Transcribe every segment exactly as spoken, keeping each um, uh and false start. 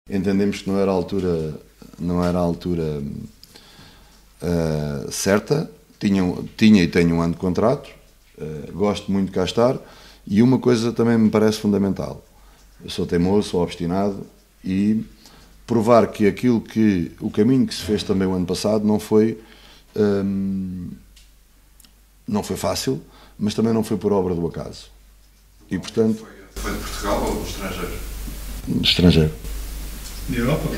Entendemos que não era a altura, não era a altura uh, certa, tinha, tinha e tenho um ano de contrato, uh, gosto muito de cá estar, e uma coisa também me parece fundamental: eu sou teimoso, sou obstinado, e provar que aquilo que, o caminho que se fez também o ano passado não foi, um, não foi fácil, mas também não foi por obra do acaso. E portanto... Foi, foi de Portugal ou do estrangeiro? Do estrangeiro. De Europa?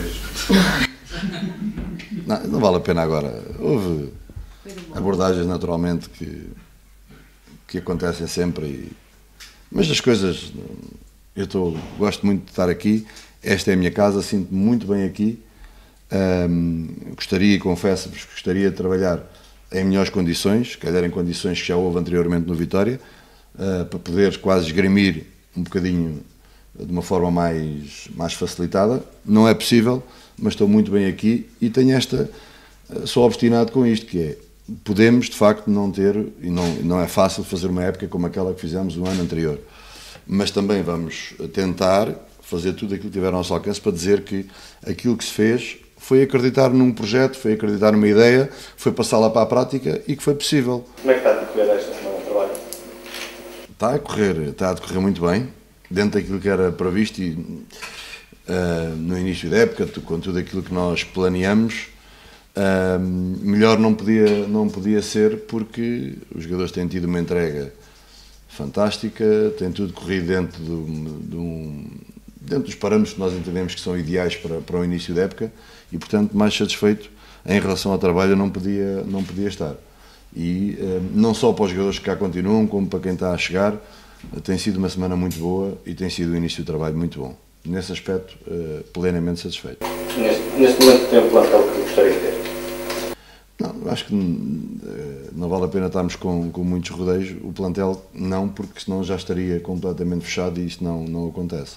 Não, não vale a pena agora. Houve abordagens naturalmente que, que acontecem sempre, e, mas as coisas... Eu tô, gosto muito de estar aqui, esta é a minha casa, sinto-me muito bem aqui. Um, gostaria, e confesso-vos, gostaria de trabalhar em melhores condições, se calhar em condições que já houve anteriormente no Vitória, uh, para poder quase esgrimir um bocadinho de uma forma mais, mais facilitada. Não é possível, mas estou muito bem aqui e tenho esta, uh, sou obstinado com isto, que é, podemos de facto não ter, e não, não é fácil fazer uma época como aquela que fizemos o ano anterior, mas também vamos tentar fazer tudo aquilo que tiver ao nosso alcance para dizer que aquilo que se fez foi acreditar num projeto, foi acreditar numa ideia, foi passá-la para a prática e que foi possível. Como é que está a decorrer esta semana de trabalho? Está a correr, está a decorrer muito bem, dentro daquilo que era previsto e uh, no início da época, com tudo aquilo que nós planeamos, uh, melhor não podia, não podia ser, porque os jogadores têm tido uma entrega fantástica, tem tudo corrido dentro, do, de um, dentro dos parâmetros que nós entendemos que são ideais para, para o início da época e, portanto, mais satisfeito em relação ao trabalho eu não podia, não podia estar. E eh, não só para os jogadores que cá continuam, como para quem está a chegar, tem sido uma semana muito boa e tem sido o início do trabalho muito bom. Nesse aspecto, eh, plenamente satisfeito. Neste, neste momento tem um plantel que gostaria de ter? Não, acho que não vale a pena estarmos com, com muitos rodeios. O plantel não, porque senão já estaria completamente fechado e isso não, não acontece.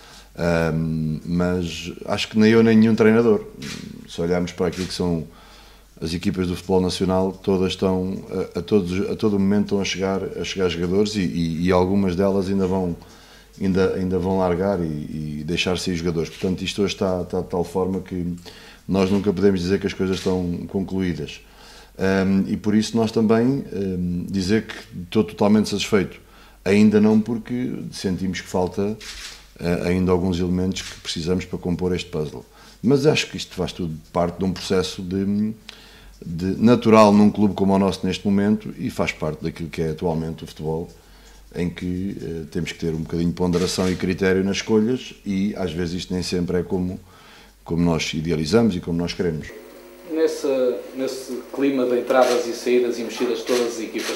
Um, mas acho que nem eu nem nenhum treinador, se olharmos para aquilo que são as equipas do futebol nacional, todas estão, a, a, todos, a todo momento estão a chegar, a chegar jogadores e, e, e algumas delas ainda vão, ainda, ainda vão largar e, e deixar sair jogadores. Portanto, isto hoje está, está de tal forma que nós nunca podemos dizer que as coisas estão concluídas. Um, e por isso nós também um, dizer que estou totalmente satisfeito. Ainda não, porque sentimos que falta uh, ainda alguns elementos que precisamos para compor este puzzle. Mas acho que isto faz tudo parte de um processo de, de natural num clube como o nosso neste momento e faz parte daquilo que é atualmente o futebol, em que uh, temos que ter um bocadinho de ponderação e critério nas escolhas e às vezes isto nem sempre é como como nós idealizamos e como nós queremos. Nesse, nesse clima de entradas e saídas e mexidas de todas as equipas,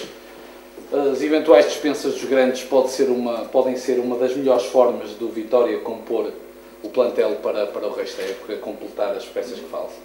as eventuais dispensas dos grandes pode ser uma, podem ser uma das melhores formas do Vitória compor o plantel para, para o resto da época, completar as peças que faltam?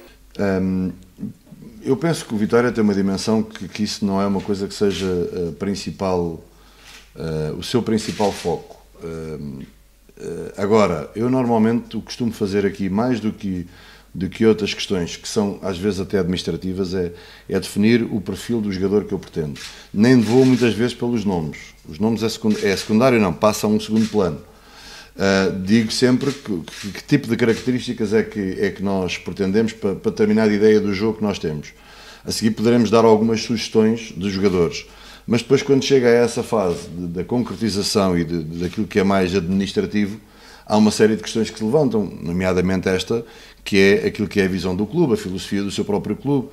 Um, eu penso que o Vitória tem uma dimensão que, que isso não é uma coisa que seja uh, principal, uh, o seu principal foco. Uh, Uh, agora, eu normalmente o que costumo fazer aqui, mais do que, do que outras questões, que são às vezes até administrativas, é, é definir o perfil do jogador que eu pretendo. Nem vou muitas vezes pelos nomes. Os nomes é, secund é secundário, não, passa a um segundo plano. Uh, digo sempre que, que, que tipo de características é que, é que nós pretendemos para, para determinada ideia do jogo que nós temos. A seguir poderemos dar algumas sugestões dos jogadores. Mas depois, quando chega a essa fase da concretização e de, de, daquilo que é mais administrativo, há uma série de questões que se levantam, nomeadamente esta, que é aquilo que é a visão do clube, a filosofia do seu próprio clube,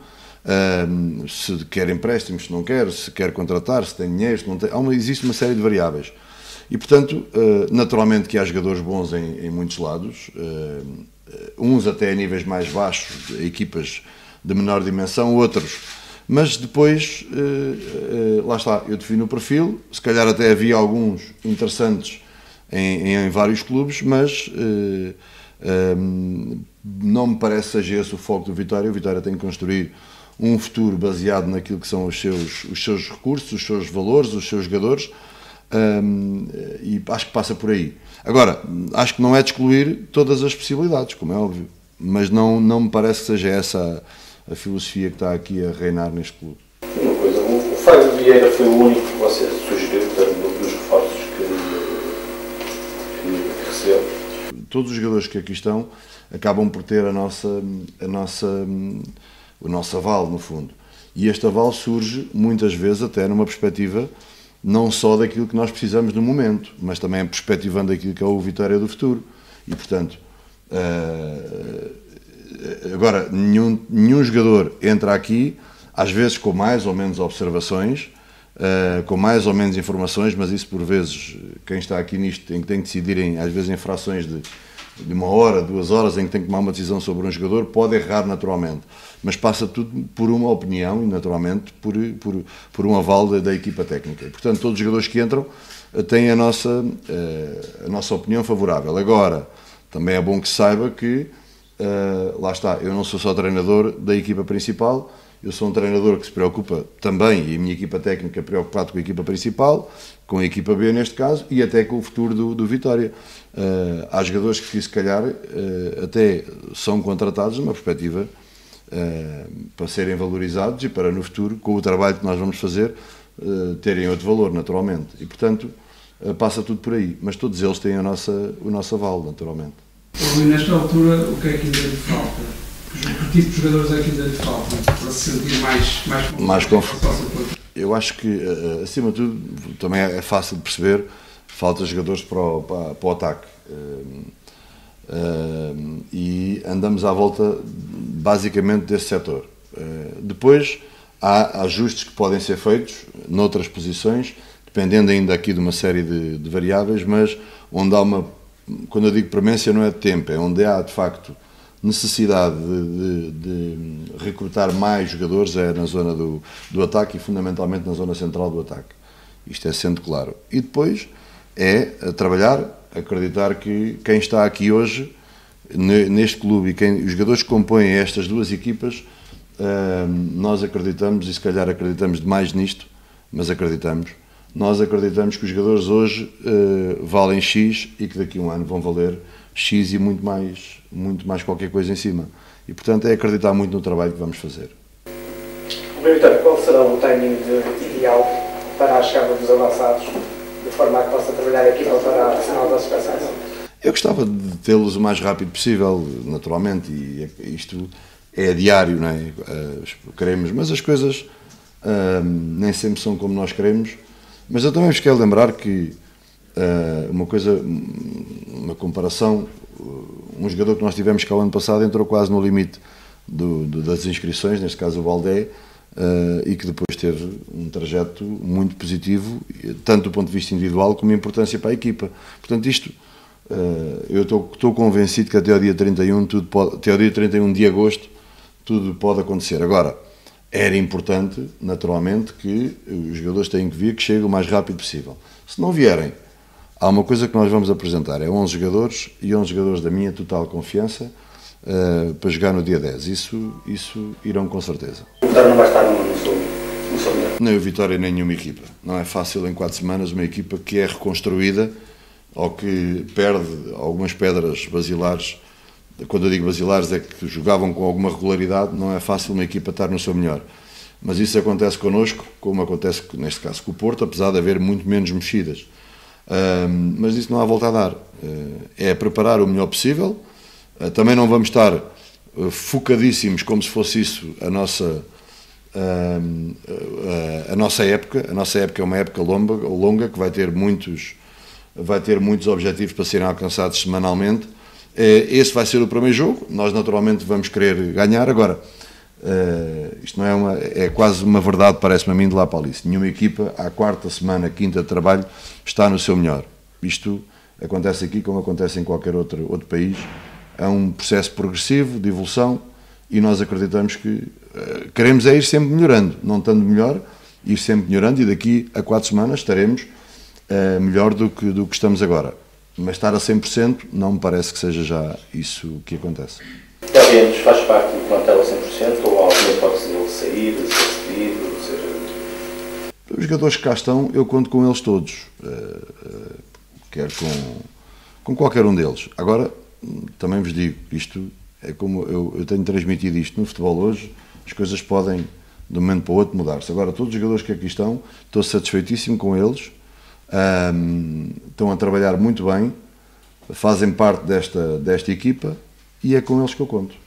um, se quer empréstimos, se não quer, se quer contratar, se tem dinheiro, se não tem... Há uma, existe uma série de variáveis. E, portanto, uh, naturalmente que há jogadores bons em, em muitos lados, uh, uns até a níveis mais baixos, equipas de menor dimensão, outros... Mas depois, uh, uh, lá está, eu defino o perfil, se calhar até havia alguns interessantes em, em vários clubes, mas uh, um, não me parece que seja esse o foco do Vitória. O Vitória tem que construir um futuro baseado naquilo que são os seus, os seus recursos, os seus valores, os seus jogadores, um, e acho que passa por aí. Agora, acho que não é de excluir todas as possibilidades, como é óbvio, mas não, não me parece que seja essa a filosofia que está aqui a reinar neste clube. Uma coisa, o Fábio Vieira foi o único que você sugeriu dos reforços que, que recebeu? todos os jogadores que aqui estão acabam por ter a nossa, a nossa, o nosso aval, no fundo. E este aval surge, muitas vezes, até numa perspectiva não só daquilo que nós precisamos no momento, mas também perspectivando aquilo que é o Vitória do futuro. E, portanto, agora, nenhum, nenhum jogador entra aqui, às vezes com mais ou menos observações, Uh, com mais ou menos informações, mas isso por vezes, quem está aqui nisto tem, tem que decidir em, às vezes em frações de, de uma hora, duas horas, em que tem que tomar uma decisão sobre um jogador, pode errar naturalmente, mas passa tudo por uma opinião e naturalmente por, por, por um aval da, da equipa técnica. E, portanto, todos os jogadores que entram uh, têm a nossa, uh, a nossa opinião favorável. Agora, também é bom que se saiba que, uh, lá está, eu não sou só treinador da equipa principal. Eu sou um treinador que se preocupa também, e a minha equipa técnica é preocupada com a equipa principal, com a equipa B neste caso, e até com o futuro do, do Vitória. Uh, há jogadores que se calhar uh, até são contratados numa perspectiva uh, para serem valorizados e para no futuro, com o trabalho que nós vamos fazer, uh, terem outro valor naturalmente. E portanto uh, passa tudo por aí, mas todos eles têm a nossa, o nosso aval naturalmente. Rui, nesta altura o que é que ainda lhe falta? Que tipo de jogadores é que ainda lhe falta para se sentir mais, mais, mais confortável? Eu acho que, acima de tudo, também é fácil de perceber, falta jogadores para o, para, para o ataque. E andamos à volta, basicamente, desse setor. Depois, há ajustes que podem ser feitos noutras posições, dependendo ainda aqui de uma série de, de variáveis, mas onde há uma, quando eu digo premência, não é de tempo, é onde há, de facto, necessidade de, de, de recrutar mais jogadores é na zona do, do ataque e fundamentalmente na zona central do ataque. Isto é sendo claro. E depois é trabalhar, acreditar que quem está aqui hoje, neste clube, e quem, os jogadores que compõem estas duas equipas, nós acreditamos, e se calhar acreditamos demais nisto, mas acreditamos, nós acreditamos que os jogadores hoje valem X e que daqui a um ano vão valer X e muito mais, muito mais qualquer coisa em cima. E, portanto, é acreditar muito no trabalho que vamos fazer. Vitória, qual será o timing ideal para a chegada dos avançados, de forma a que possa trabalhar a equipa para a final da suspensão? Eu gostava de tê-los o mais rápido possível, naturalmente, e isto é diário, não é? Queremos, mas as coisas uh, nem sempre são como nós queremos. Mas eu também vos quero lembrar que Uh, uma coisa, uma comparação, um jogador que nós tivemos cá o ano passado entrou quase no limite do, do, das inscrições, neste caso o Baldé, uh, e que depois teve um trajeto muito positivo, tanto do ponto de vista individual como importância para a equipa. Portanto, isto, uh, eu estou convencido que até ao dia trinta e um, tudo pode, até ao dia trinta e um de agosto, tudo pode acontecer. Agora, era importante, naturalmente, que os jogadores têm que vir, que chegue o mais rápido possível. Se não vierem, há uma coisa que nós vamos apresentar, é onze jogadores e onze jogadores da minha total confiança uh, para jogar no dia dez. Isso, isso irão com certeza. O Vitória não vai estar no, no, seu, no seu melhor? Nem o Vitória nem nenhuma equipa. Não é fácil em quatro semanas uma equipa que é reconstruída ou que perde algumas pedras basilares. Quando eu digo basilares é que jogavam com alguma regularidade, não é fácil uma equipa estar no seu melhor. Mas isso acontece connosco, como acontece neste caso com o Porto, apesar de haver muito menos mexidas. Uh, mas isso não há volta a dar. Uh, é preparar o melhor possível. Uh, também não vamos estar uh, focadíssimos como se fosse isso a nossa, uh, uh, a nossa época. A nossa época é uma época longa, longa que vai ter muitos, vai ter muitos objetivos para serem alcançados semanalmente. Uh, esse vai ser o primeiro jogo. Nós naturalmente vamos querer ganhar. Agora, Uh, isto não é uma, é quase uma verdade, parece-me a mim, de lá para ali. Nenhuma equipa, à quarta semana, quinta de trabalho, está no seu melhor. Isto acontece aqui como acontece em qualquer outro, outro país. É um processo progressivo, de evolução, e nós acreditamos que uh, queremos é ir sempre melhorando, não estando melhor, ir sempre melhorando, e daqui a quatro semanas estaremos uh, melhor do que, do que estamos agora. Mas estar a cem por cento não me parece que seja já isso que acontece. Gabriel, faz parte do plantel a cem por cento ou há alguma hipótese de ele sair, de ser cedido, ser... Os jogadores que cá estão, eu conto com eles todos, uh, uh, quer com, com qualquer um deles. Agora, também vos digo, isto é como eu, eu tenho transmitido isto no futebol hoje, as coisas podem, de um momento para o outro, mudar-se. Agora, todos os jogadores que aqui estão, estou satisfeitíssimo com eles, um, estão a trabalhar muito bem, fazem parte desta, desta equipa e é com eles que eu conto.